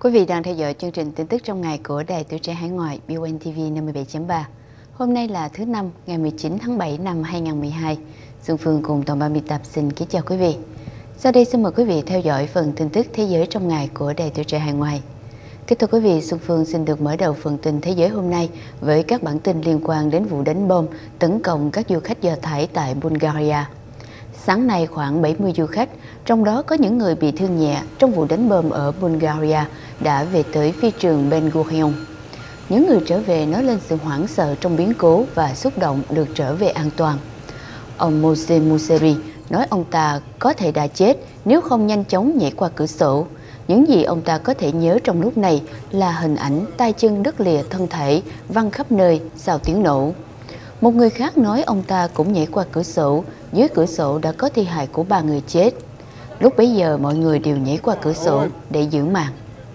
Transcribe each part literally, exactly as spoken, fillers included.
Quý vị đang theo dõi chương trình tin tức trong ngày của Đài Tuổi Trẻ Hải Ngoại bê o en ti vi năm mươi bảy chấm ba. Hôm nay là thứ Năm, ngày mười chín tháng bảy năm hai nghìn không trăm mười hai. Xuân Phương cùng toàn ban biên tập xin kính chào quý vị. Sau đây xin mời quý vị theo dõi phần tin tức thế giới trong ngày của Đài Tuổi Trẻ Hải Ngoại. Kính thưa quý vị, Xuân Phương xin được mở đầu phần tin thế giới hôm nay với các bản tin liên quan đến vụ đánh bom tấn công các du khách Do Thái tại Bulgaria. Sáng nay, khoảng bảy mươi du khách, trong đó có những người bị thương nhẹ trong vụ đánh bom ở Bulgaria, đã về tới phi trường Ben Gurion. Những người trở về nói lên sự hoảng sợ trong biến cố và xúc động được trở về an toàn. Ông Moshe Mousheri nói ông ta có thể đã chết nếu không nhanh chóng nhảy qua cửa sổ. Những gì ông ta có thể nhớ trong lúc này là hình ảnh tay chân đứt lìa thân thể văng khắp nơi sau tiếng nổ. Một người khác nói ông ta cũng nhảy qua cửa sổ, dưới cửa sổ đã có thi hài của ba người chết. Lúc bấy giờ mọi người đều nhảy qua cửa sổ để giữ mạng.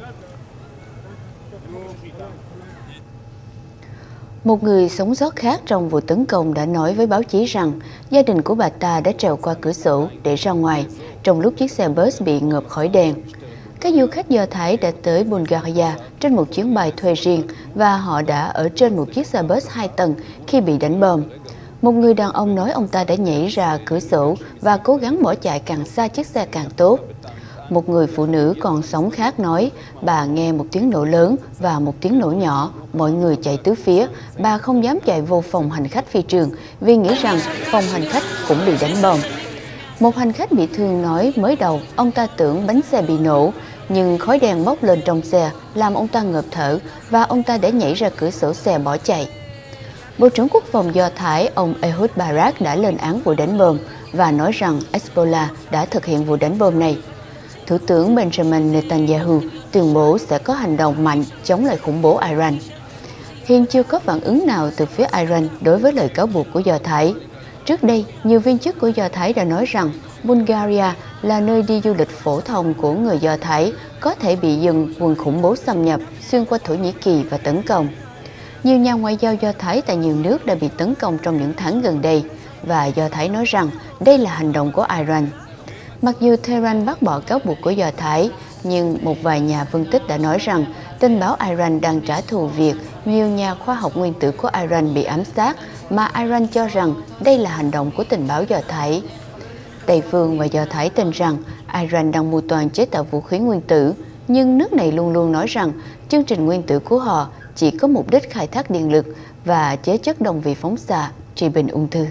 Một người sống sót khác trong vụ tấn công đã nói với báo chí rằng gia đình của bà ta đã trèo qua cửa sổ để ra ngoài trong lúc chiếc xe bus bị ngợp khỏi đèn. Các du khách Do Thái đã tới Bulgaria trên một chuyến bay thuê riêng và họ đã ở trên một chiếc xe bus hai tầng khi bị đánh bom. Một người đàn ông nói ông ta đã nhảy ra cửa sổ và cố gắng bỏ chạy càng xa chiếc xe càng tốt. Một người phụ nữ còn sống khác nói bà nghe một tiếng nổ lớn và một tiếng nổ nhỏ, mọi người chạy tứ phía, bà không dám chạy vô phòng hành khách phi trường vì nghĩ rằng phòng hành khách cũng bị đánh bom. Một hành khách bị thương nói mới đầu ông ta tưởng bánh xe bị nổ, nhưng khói đen bốc lên trong xe làm ông ta ngợp thở và ông ta đã nhảy ra cửa sổ xe bỏ chạy. Bộ trưởng Quốc phòng Do Thái ông Ehud Barak đã lên án vụ đánh bom và nói rằng Hezbollah đã thực hiện vụ đánh bom này. Thủ tướng Benjamin Netanyahu tuyên bố sẽ có hành động mạnh chống lại khủng bố Iran. Hiện chưa có phản ứng nào từ phía Iran đối với lời cáo buộc của Do Thái. Trước đây, nhiều viên chức của Do Thái đã nói rằng Bulgaria là nơi đi du lịch phổ thông của người Do Thái có thể bị dân quân khủng bố xâm nhập xuyên qua Thổ Nhĩ Kỳ và tấn công. Nhiều nhà ngoại giao Do Thái tại nhiều nước đã bị tấn công trong những tháng gần đây và Do Thái nói rằng đây là hành động của Iran. Mặc dù Tehran bác bỏ cáo buộc của Do Thái, nhưng một vài nhà phân tích đã nói rằng tình báo Iran đang trả thù việc nhiều nhà khoa học nguyên tử của Iran bị ám sát, mà Iran cho rằng đây là hành động của tình báo Do Thái. Tây phương và Do Thái tin rằng Iran đang mưu toan chế tạo vũ khí nguyên tử, nhưng nước này luôn luôn nói rằng chương trình nguyên tử của họ chỉ có mục đích khai thác điện lực và chế chất đồng vị phóng xạ, trị bệnh ung thư.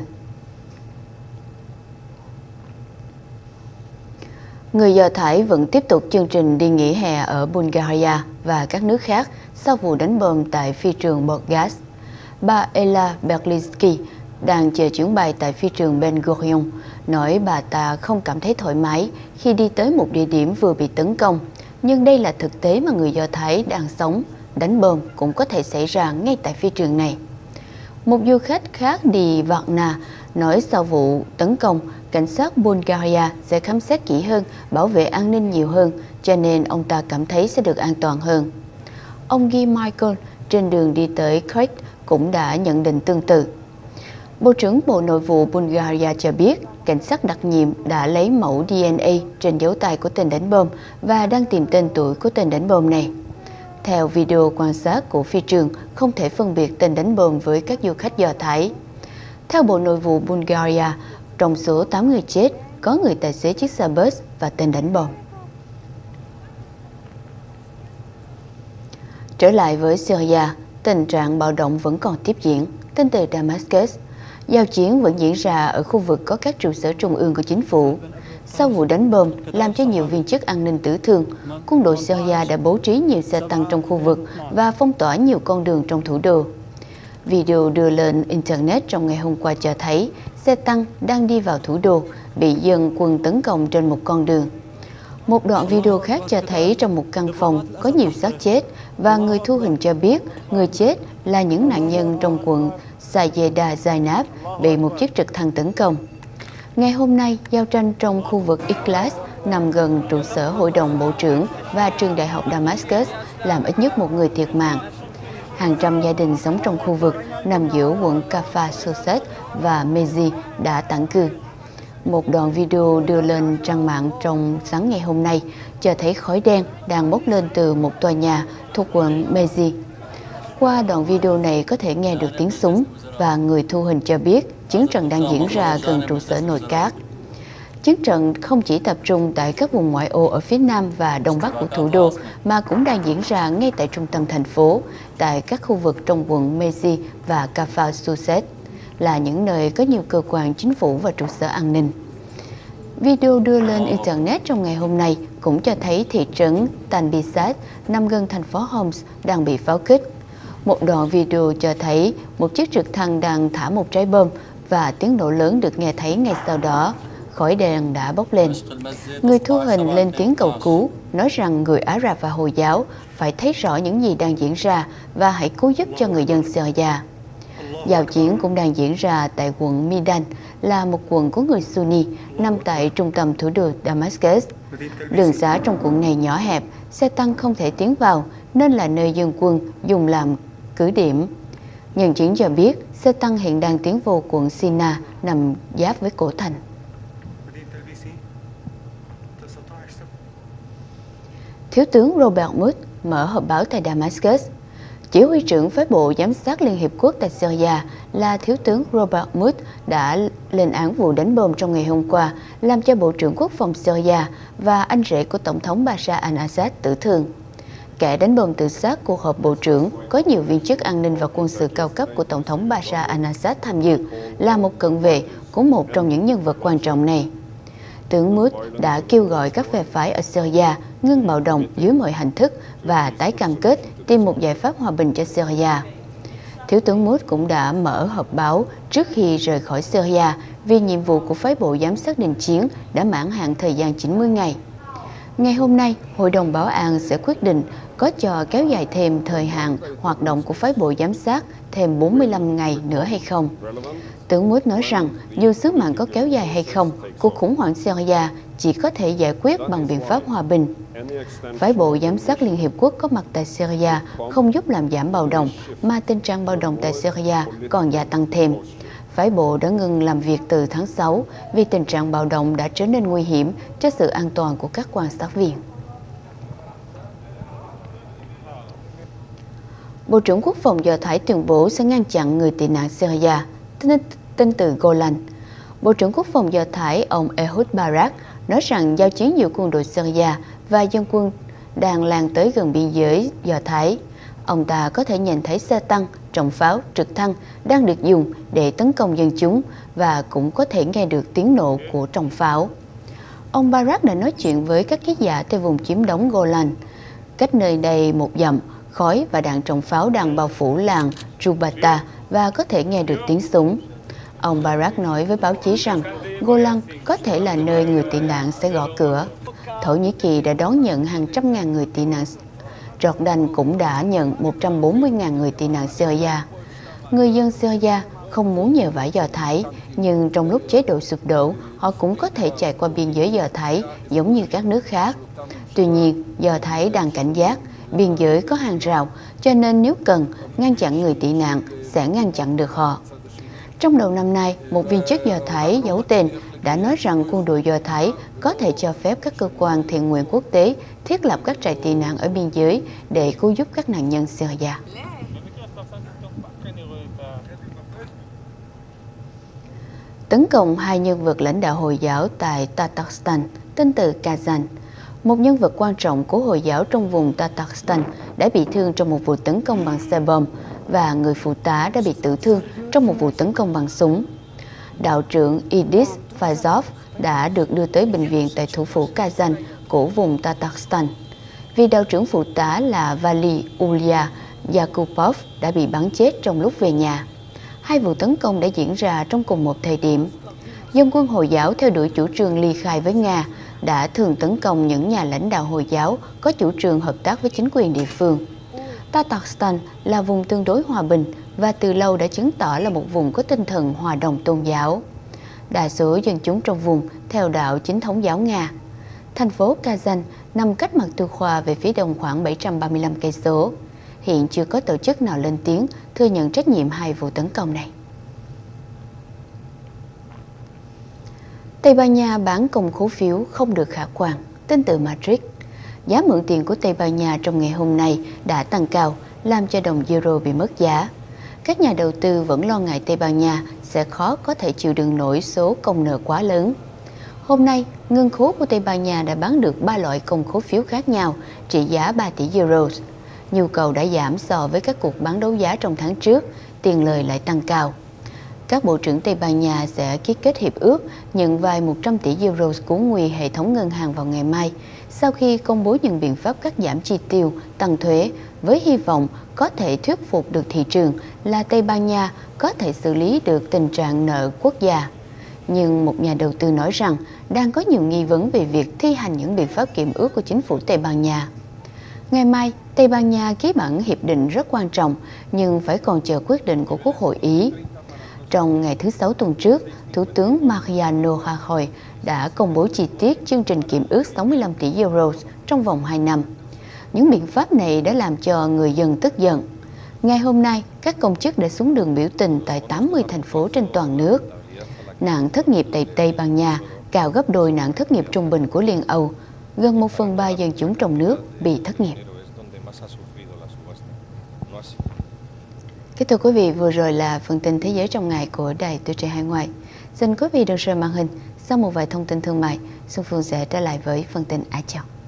Người Do Thái vẫn tiếp tục chương trình đi nghỉ hè ở Bulgaria và các nước khác sau vụ đánh bom tại phi trường Burgas. Bà Ella Berlinsky đang chờ chuyến bay tại phi trường Ben Gurion, nói bà ta không cảm thấy thoải mái khi đi tới một địa điểm vừa bị tấn công. Nhưng đây là thực tế mà người Do Thái đang sống, đánh bom cũng có thể xảy ra ngay tại phi trường này. Một du khách khác đi Varna nói sau vụ tấn công, cảnh sát Bulgaria sẽ khám xét kỹ hơn, bảo vệ an ninh nhiều hơn, cho nên ông ta cảm thấy sẽ được an toàn hơn. Ông Guy Michael trên đường đi tới Kyiv cũng đã nhận định tương tự. Bộ trưởng Bộ Nội vụ Bulgaria cho biết cảnh sát đặc nhiệm đã lấy mẫu đê en a trên dấu tay của tên đánh bom và đang tìm tên tuổi của tên đánh bom này. Theo video quan sát của phi trường, không thể phân biệt tên đánh bom với các du khách Do Thái. Theo Bộ Nội vụ Bulgaria, trong số tám người chết, có người tài xế chiếc xe bus và tên đánh bom. Trở lại với Syria, tình trạng bạo động vẫn còn tiếp diễn. Tin từ Damascus, giao chiến vẫn diễn ra ở khu vực có các trụ sở trung ương của chính phủ. Sau vụ đánh bom làm cho nhiều viên chức an ninh tử thương, quân đội Syria đã bố trí nhiều xe tăng trong khu vực và phong tỏa nhiều con đường trong thủ đô. Video đưa lên Internet trong ngày hôm qua cho thấy xe tăng đang đi vào thủ đô, bị dân quân tấn công trên một con đường. Một đoạn video khác cho thấy trong một căn phòng có nhiều xác chết và người thu hình cho biết người chết là những nạn nhân trong quận Sayeda Zainab bị một chiếc trực thăng tấn công. Ngày hôm nay, giao tranh trong khu vực Iklas nằm gần trụ sở Hội đồng Bộ trưởng và trường đại học Damascus làm ít nhất một người thiệt mạng. Hàng trăm gia đình sống trong khu vực nằm giữa quận Kafar Sosset và Mezi đã tản cư. Một đoạn video đưa lên trang mạng trong sáng ngày hôm nay cho thấy khói đen đang bốc lên từ một tòa nhà thuộc quận Meiji. Qua đoạn video này có thể nghe được tiếng súng và người thu hình cho biết chiến trận đang diễn ra gần trụ sở nội các. Chiến trận không chỉ tập trung tại các vùng ngoại ô ở phía nam và đông bắc của thủ đô mà cũng đang diễn ra ngay tại trung tâm thành phố, tại các khu vực trong quận Meiji và Massachusetts, là những nơi có nhiều cơ quan chính phủ và trụ sở an ninh. Video đưa lên Internet trong ngày hôm nay cũng cho thấy thị trấn Tanbisat nằm gần thành phố Homs đang bị pháo kích. Một đoạn video cho thấy một chiếc trực thăng đang thả một trái bom và tiếng nổ lớn được nghe thấy ngay sau đó. Khói đen đã bốc lên. Người thu hình lên tiếng cầu cứu, nói rằng người Ả Rập và Hồi giáo phải thấy rõ những gì đang diễn ra và hãy cứu giúp cho người dân Syria. Giao chiến cũng đang diễn ra tại quận Midan, là một quận có người Sunni nằm tại trung tâm thủ đô Damascus. Đường xá trong quận này nhỏ hẹp, xe tăng không thể tiến vào nên là nơi dân quân dùng làm cứ điểm. Nhân chứng cho biết xe tăng hiện đang tiến vào quận Sina nằm giáp với cổ thành. Thiếu tướng Robert Mudd mở họp báo tại Damascus. Chỉ huy trưởng phái bộ giám sát Liên Hiệp Quốc tại Syria là Thiếu tướng Robert Mudd đã lên án vụ đánh bom trong ngày hôm qua, làm cho Bộ trưởng Quốc phòng Syria và anh rể của Tổng thống Bashar al-Assad tử thương. Kẻ đánh bom tự sát cuộc họp bộ trưởng có nhiều viên chức an ninh và quân sự cao cấp của Tổng thống Bashar al-Assad tham dự, là một cận vệ của một trong những nhân vật quan trọng này. Tướng Mudd đã kêu gọi các phe phái ở Syria ngưng bạo động dưới mọi hình thức và tái cam kết tìm một giải pháp hòa bình cho Syria. Thiếu tướng Mudd cũng đã mở họp báo trước khi rời khỏi Syria vì nhiệm vụ của phái bộ giám sát đình chiến đã mãn hạn thời gian chín mươi ngày. Ngày hôm nay, Hội đồng Bảo an sẽ quyết định có cho kéo dài thêm thời hạn hoạt động của phái bộ giám sát thêm bốn mươi lăm ngày nữa hay không. Tướng Mudd nói rằng dù sứ mạng có kéo dài hay không, cuộc khủng hoảng Syria chỉ có thể giải quyết bằng biện pháp hòa bình. Phái bộ giám sát Liên Hiệp Quốc có mặt tại Syria không giúp làm giảm bạo động, mà tình trạng bạo động tại Syria còn gia tăng thêm. Phái bộ đã ngừng làm việc từ tháng sáu vì tình trạng bạo động đã trở nên nguy hiểm cho sự an toàn của các quan sát viên. Bộ trưởng Quốc phòng Do Thái tuyên bố sẽ ngăn chặn người tị nạn Syria, tin từ Golan. Bộ trưởng Quốc phòng Do Thái ông Ehud Barak nói rằng giao chiến giữa quân đội Syria và dân quân đang lan tới gần biên giới Do Thái. Ông ta có thể nhìn thấy xe tăng, trọng pháo, trực thăng đang được dùng để tấn công dân chúng và cũng có thể nghe được tiếng nổ của trọng pháo. Ông Barak đã nói chuyện với các ký giả tại vùng chiếm đóng Golan. Cách nơi đây một dặm, khói và đạn trọng pháo đang bao phủ làng Jubata và có thể nghe được tiếng súng. Ông Barak nói với báo chí rằng Golan có thể là nơi người tị nạn sẽ gõ cửa. Thổ Nhĩ Kỳ đã đón nhận hàng trăm ngàn người tị nạn. Jordan cũng đã nhận một trăm bốn mươi nghìn người tị nạn Syria. Người dân Syria không muốn nhờ vả Do Thái, nhưng trong lúc chế độ sụp đổ, họ cũng có thể chạy qua biên giới Do Thái giống như các nước khác. Tuy nhiên, Do Thái đang cảnh giác, biên giới có hàng rào, cho nên nếu cần ngăn chặn người tị nạn, sẽ ngăn chặn được họ. Trong đầu năm nay, một viên chức Do Thái giấu tên đã nói rằng quân đội Do Thái có thể cho phép các cơ quan thiện nguyện quốc tế thiết lập các trại tị nạn ở biên giới để cứu giúp các nạn nhân Syria. Tấn công hai nhân vật lãnh đạo Hồi giáo tại Tatarstan, tên từ Kazan. Một nhân vật quan trọng của Hồi giáo trong vùng Tatarstan đã bị thương trong một vụ tấn công bằng xe bom và người phụ tá đã bị tử thương trong một vụ tấn công bằng súng. Đạo trưởng Idris Fazov đã được đưa tới bệnh viện tại thủ phủ Kazan của vùng Tatarstan. Vì đạo trưởng phụ tá là Vali Ulia Yakupov đã bị bắn chết trong lúc về nhà. Hai vụ tấn công đã diễn ra trong cùng một thời điểm. Dân quân Hồi giáo theo đuổi chủ trương ly khai với Nga đã thường tấn công những nhà lãnh đạo Hồi giáo có chủ trương hợp tác với chính quyền địa phương. Tatarstan là vùng tương đối hòa bình và từ lâu đã chứng tỏ là một vùng có tinh thần hòa đồng tôn giáo. Đa số dân chúng trong vùng theo đạo chính thống giáo Nga. Thành phố Kazan nằm cách mặt Tư Khoa về phía đông khoảng bảy trăm ba mươi lăm cây số. Hiện chưa có tổ chức nào lên tiếng thừa nhận trách nhiệm hai vụ tấn công này. Tây Ban Nha bán công khố phiếu không được khả quan, tin từ Madrid. Giá mượn tiền của Tây Ban Nha trong ngày hôm nay đã tăng cao, làm cho đồng euro bị mất giá. Các nhà đầu tư vẫn lo ngại Tây Ban Nha sẽ khó có thể chịu đựng nổi số công nợ quá lớn. Hôm nay, ngân khố của Tây Ban Nha đã bán được ba loại công khố phiếu khác nhau, trị giá ba tỷ euro. Nhu cầu đã giảm so với các cuộc bán đấu giá trong tháng trước, tiền lời lại tăng cao. Các bộ trưởng Tây Ban Nha sẽ ký kết hiệp ước nhận vay một trăm tỷ euro của nguy hệ thống ngân hàng vào ngày mai, sau khi công bố những biện pháp cắt giảm chi tiêu, tăng thuế, với hy vọng có thể thuyết phục được thị trường là Tây Ban Nha có thể xử lý được tình trạng nợ quốc gia. Nhưng một nhà đầu tư nói rằng đang có nhiều nghi vấn về việc thi hành những biện pháp kiểm ước của chính phủ Tây Ban Nha. Ngày mai, Tây Ban Nha ký bản hiệp định rất quan trọng, nhưng phải còn chờ quyết định của Quốc hội Ý. Trong ngày thứ Sáu tuần trước, Thủ tướng Mariano Rajoy đã công bố chi tiết chương trình kiểm ước sáu mươi lăm tỷ euro trong vòng hai năm. Những biện pháp này đã làm cho người dân tức giận. Ngày hôm nay, các công chức đã xuống đường biểu tình tại tám mươi thành phố trên toàn nước. Nạn thất nghiệp tại Tây Ban Nha cao gấp đôi nạn thất nghiệp trung bình của Liên Âu. Gần một phần ba dân chúng trong nước bị thất nghiệp. Kính thưa quý vị, vừa rồi là phần tin thế giới trong ngày của Đài Tuổi Trẻ Hải Ngoại. Xin quý vị đừng rời màn hình. Sau một vài thông tin thương mại, Xuân Phương sẽ trở lại với phần tin Á Châu.